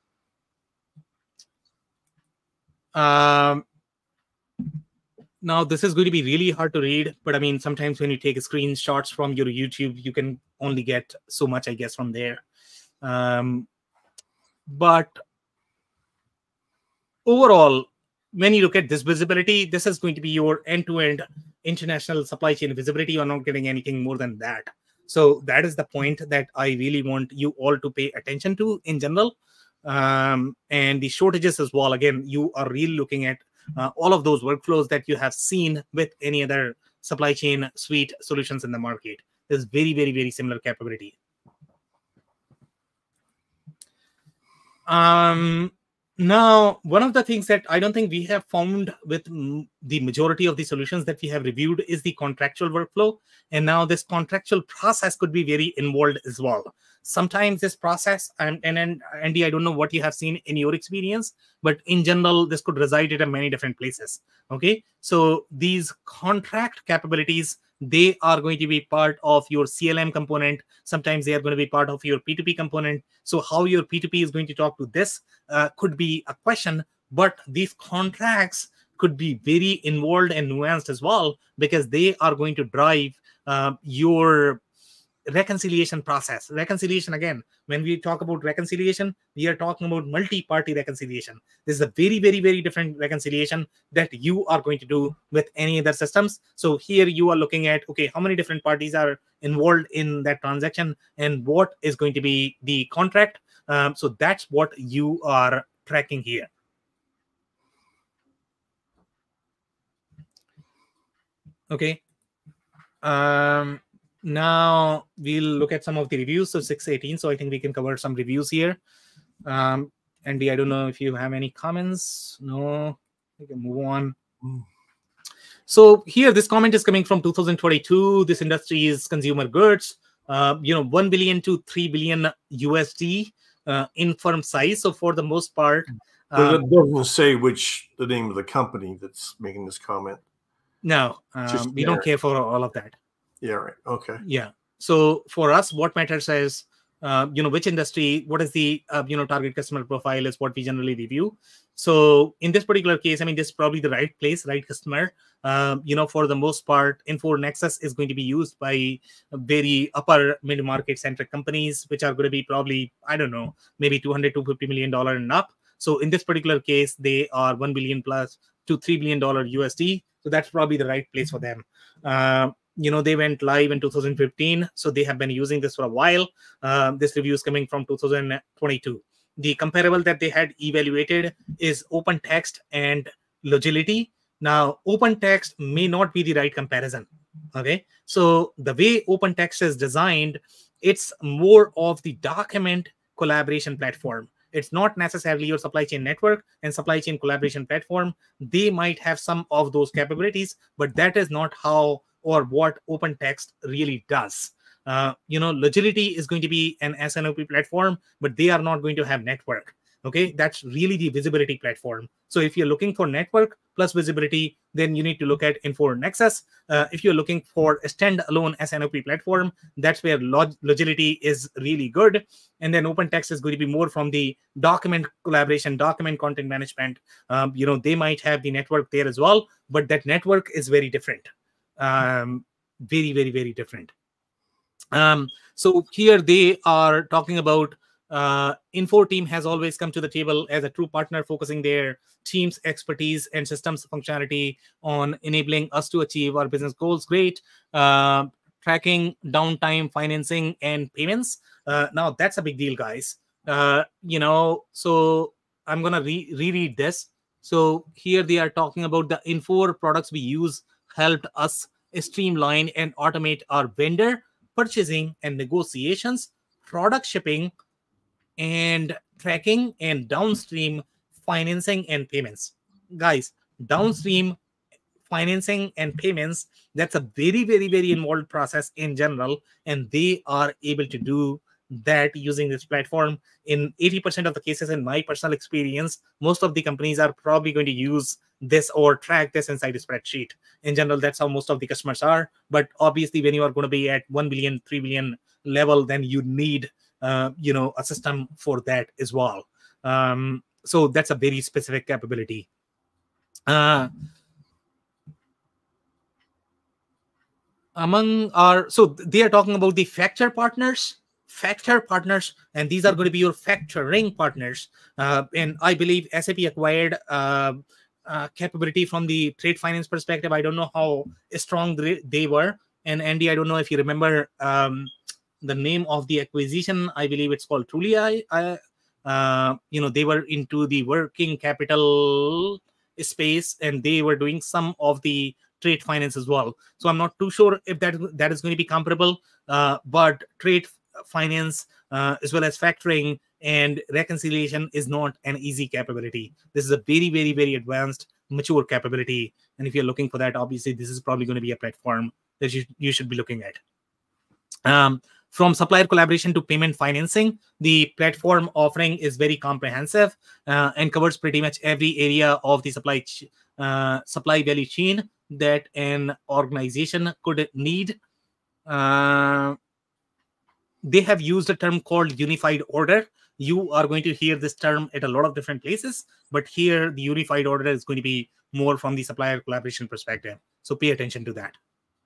Um, now, this is going to be really hard to read, but I mean, sometimes when you take screenshots from your YouTube, you can only get so much, I guess, from there. Um, but overall, when you look at this visibility, this is going to be your end-to-end international supply chain visibility. You're not getting anything more than that. So that is the point that I really want you all to pay attention to in general. Um, and the shortages as well. Again, you are really looking at uh, all of those workflows that you have seen with any other supply chain suite solutions in the market. There's very, very, very similar capability. Um, now, one of the things that I don't think we have found with the majority of the solutions that we have reviewed is the contractual workflow. And now this contractual process could be very involved as well. Sometimes this process, and, and, and Andy, I don't know what you have seen in your experience, but in general, this could reside at many different places. Okay, so these contract capabilities, they are going to be part of your C L M component. Sometimes they are going to be part of your P two P component. So how your P two P is going to talk to this uh, could be a question, but these contracts could be very involved and nuanced as well, because they are going to drive uh, your reconciliation process. Reconciliation, again, when we talk about reconciliation, we are talking about multi-party reconciliation. This is a very, very, very different reconciliation that you are going to do with any other systems. So here you are looking at, okay, how many different parties are involved in that transaction and what is going to be the contract. Um, so that's what you are tracking here. Okay. Um, Now we'll look at some of the reviews. So six eighteen. So I think we can cover some reviews here. Um, Andy, I don't know if you have any comments. No, we can move on. Mm. So here, this comment is coming from two thousand twenty-two. This industry is consumer goods. Uh, you know, one billion to three billion U S D uh, in firm size. So for the most part, but um, it doesn't say which the name of the company that's making this comment. No, um, we don't care for all of that. Yeah, right. Okay. Yeah. So for us, what matters is, uh, you know, which industry, what is the, uh, you know, target customer profile is what we generally review. So in this particular case, I mean, this is probably the right place, right customer. Um, you know, for the most part, Infor Nexus is going to be used by very upper mid-market centric companies, which are going to be probably, I don't know, maybe two hundred to fifty million dollars and up. So in this particular case, they are one billion plus to three billion dollars U S D. So that's probably the right place for them. Uh, You know, they went live in two thousand fifteen, so they have been using this for a while. Um, this review is coming from two thousand twenty-two. The comparable that they had evaluated is OpenText and Logility. Now, OpenText may not be the right comparison. Okay, so the way OpenText is designed, it's more of the document collaboration platform. It's not necessarily your supply chain network and supply chain collaboration platform. They might have some of those capabilities, but that is not how or what OpenText really does. Uh, you know, Logility is going to be an S N O P platform, but they are not going to have network. Okay, that's really the visibility platform. So if you're looking for network plus visibility, then you need to look at Infor Nexus. Uh, if you're looking for a standalone S N O P platform, that's where Log Logility is really good. And then OpenText is going to be more from the document collaboration, document content management. Um, you know, they might have the network there as well, but that network is very different. Um, very, very, very different. Um, so here they are talking about uh, Infor team has always come to the table as a true partner, focusing their team's expertise and systems functionality on enabling us to achieve our business goals. Great. Uh, tracking, downtime, financing, and payments. Uh, now, that's a big deal, guys. Uh, you know, so I'm going to re reread this. So here they are talking about the Infor products we use helped us streamline and automate our vendor purchasing and negotiations, product shipping and tracking, and downstream financing and payments. Guys, downstream financing and payments, that's a very, very, very involved process in general, and they are able to do that using this platform. In eighty percent of the cases, in my personal experience, most of the companies are probably going to use this or track this inside a spreadsheet. In general, that's how most of the customers are. But obviously, when you are going to be at one billion, three billion level, then you need uh, you know, a system for that as well. Um, so that's a very specific capability. Uh, among our, so they are talking about the factor partners, factor partners, and these are going to be your factoring partners. Uh, and I believe S A P acquired uh, uh, capability from the trade finance perspective. I don't know how strong they were. And Andy, I don't know if you remember um, the name of the acquisition. I believe it's called Truly. I, I uh, you know, they were into the working capital space, and they were doing some of the trade finance as well. So I'm not too sure if that that is going to be comparable, uh, but trade finance uh, as well as factoring and reconciliation is not an easy capability. This is a very, very, very advanced, mature capability. And if you're looking for that, obviously, this is probably going to be a platform that you, you should be looking at. Um, from supplier collaboration to payment financing, the platform offering is very comprehensive uh, and covers pretty much every area of the supply uh, supply value chain that an organization could need. Uh, they have used a term called unified order. You are going to hear this term at a lot of different places, but here the unified order is going to be more from the supplier collaboration perspective. So pay attention to that.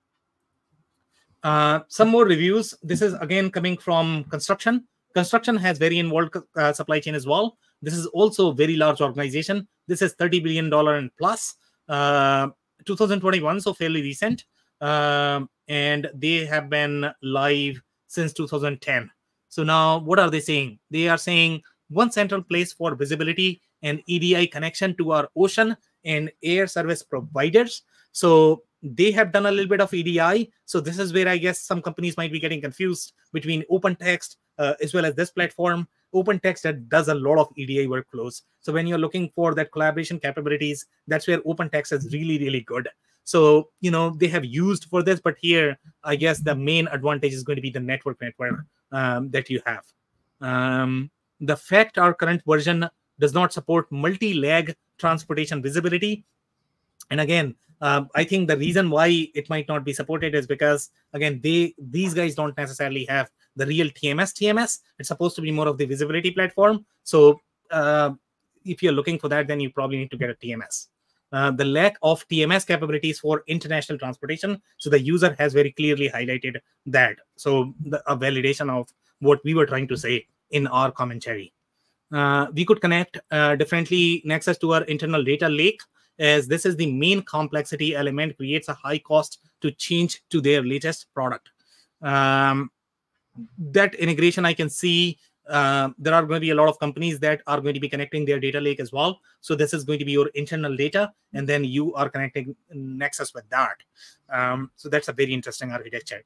Uh, some more reviews. This is again coming from construction. Construction has very involved uh, supply chain as well. This is also a very large organization. This is thirty billion dollars and plus. Uh, two thousand twenty-one, so fairly recent. Uh, and they have been live since two thousand ten. So now what are they saying? They are saying one central place for visibility and E D I connection to our ocean and air service providers. So they have done a little bit of E D I. So this is where I guess some companies might be getting confused between OpenText uh, as well as this platform. OpenText that does a lot of E D I workflows. So when you're looking for that collaboration capabilities, that's where OpenText is really, really good. So, you know, they have used for this, but here, I guess the main advantage is going to be the network network um, that you have. Um, the fact our current version does not support multi-leg transportation visibility. And again, um, I think the reason why it might not be supported is because, again, they these guys don't necessarily have the real T M S T M S. It's supposed to be more of the visibility platform. So uh, if you're looking for that, then you probably need to get a T M S. Uh, the lack of T M S capabilities for international transportation. So the user has very clearly highlighted that. So the, a validation of what we were trying to say in our commentary. Uh, we could connect uh, differently Nexus to our internal data lake, as this is the main complexity element, creates a high cost to change to their latest product. Um, that integration I can see. Uh, there are going to be a lot of companies that are going to be connecting their data lake as well. So this is going to be your internal data, and then you are connecting Nexus with that. Um, so that's a very interesting architecture.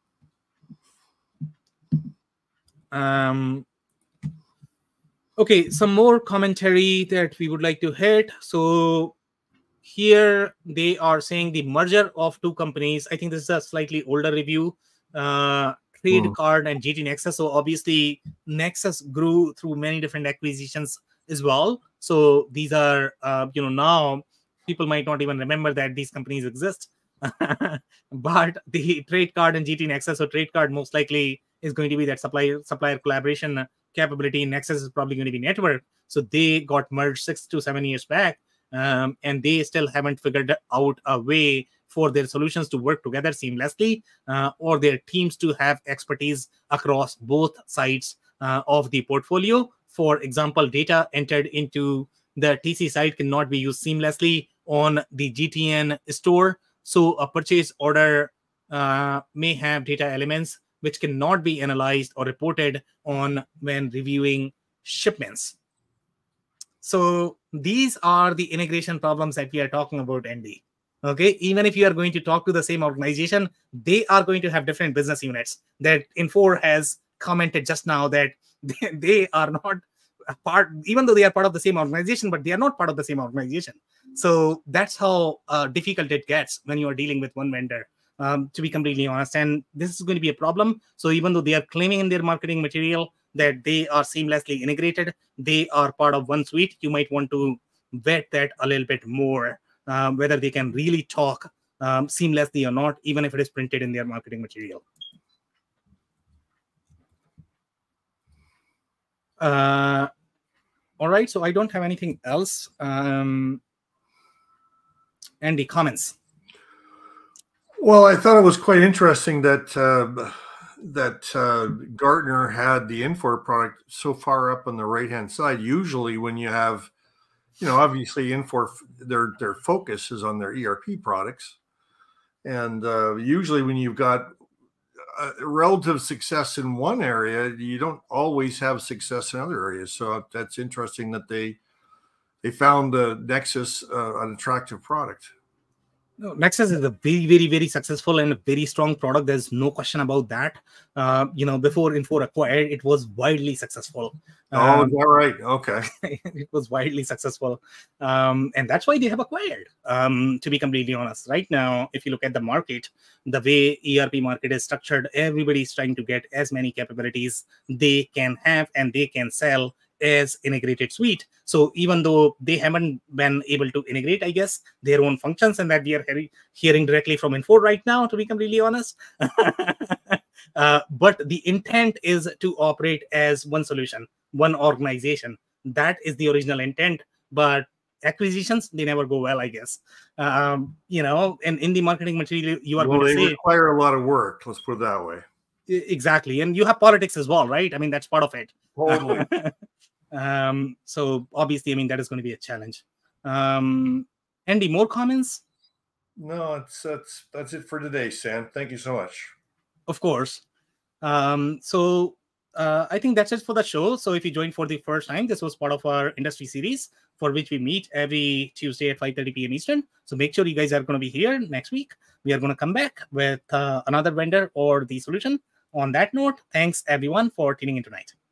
Um, okay, some more commentary that we would like to hit. So here they are saying the merger of two companies. I think this is a slightly older review. Uh, Trade Card and G T Nexus. So obviously Nexus grew through many different acquisitions as well. So these are, uh, you know, now people might not even remember that these companies exist. But the Trade Card and G T Nexus, so Trade Card most likely is going to be that supplier supplier collaboration capability. Nexus is probably going to be network. So they got merged six to seven years back, um, and they still haven't figured out a way for their solutions to work together seamlessly, uh, or their teams to have expertise across both sides uh, of the portfolio. For example, data entered into the T C side cannot be used seamlessly on the G T N store. So a purchase order uh, may have data elements which cannot be analyzed or reported on when reviewing shipments. So these are the integration problems that we are talking about, Andy. Okay, even if you are going to talk to the same organization, they are going to have different business units. That Infor has commented just now that they, they are not a part, even though they are part of the same organization, but they are not part of the same organization. So that's how uh, difficult it gets when you are dealing with one vendor. um, to be completely honest. And this is going to be a problem. So even though they are claiming in their marketing material that they are seamlessly integrated, they are part of one suite, you might want to vet that a little bit more, um, whether they can really talk um, seamlessly or not, even if it is printed in their marketing material. Uh, all right, so I don't have anything else. Um, Andy, comments? Well, I thought it was quite interesting that uh, that uh, Gartner had the Infor product so far up on the right-hand side. Usually when you have, you know, obviously Infor, their, their focus is on their E R P products. And uh, usually when you've got a relative success in one area, you don't always have success in other areas. So that's interesting that they they found the Nexus uh, an attractive product. No, Nexus is a very, very, very successful and a very strong product. There's no question about that. Uh, you know, before Infor acquired, it was wildly successful. Oh, Um, is that right? Okay. It was wildly successful. Um, and that's why they have acquired, um, to be completely honest. Right now, if you look at the market, the way E R P market is structured, everybody's trying to get as many capabilities they can have and they can sell as integrated suite. So even though they haven't been able to integrate, I guess, their own functions, and that we are hearing, hearing directly from Infor right now, to be completely honest. uh, but the intent is to operate as one solution, one organization. That is the original intent. But acquisitions, they never go well, I guess. Um, you know, and in the marketing material, you are well, going to they say, require a lot of work. Let's put it that way. Exactly. And you have politics as well, right? I mean, that's part of it. Totally. Um, so obviously, I mean, that is going to be a challenge. Um, Andy, more comments? No, it's that's that's it for today, Sam. Thank you so much. Of course. Um, so uh, I think that's it for the show. So if you joined for the first time, this was part of our industry series for which we meet every Tuesday at five thirty p m Eastern. So make sure you guys are going to be here next week. We are going to come back with uh, another vendor or the solution. On that note, thanks everyone for tuning in tonight.